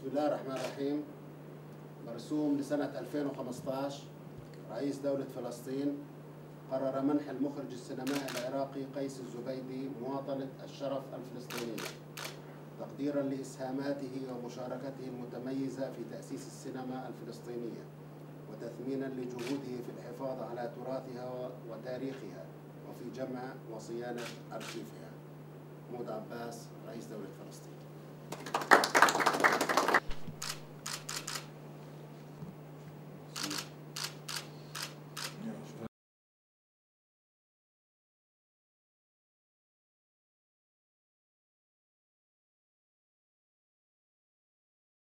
بسم الله الرحمن الرحيم. مرسوم لسنة 2015 رئيس دولة فلسطين قرر منح المخرج السينمائي العراقي قيس الزبيدي مواطنة الشرف الفلسطينية تقديرا لإسهاماته ومشاركته المتميزة في تأسيس السينما الفلسطينية وتثمينا لجهوده في الحفاظ على تراثها وتاريخها وفي جمع وصيانة أرشيفها. محمود عباس رئيس دولة فلسطين.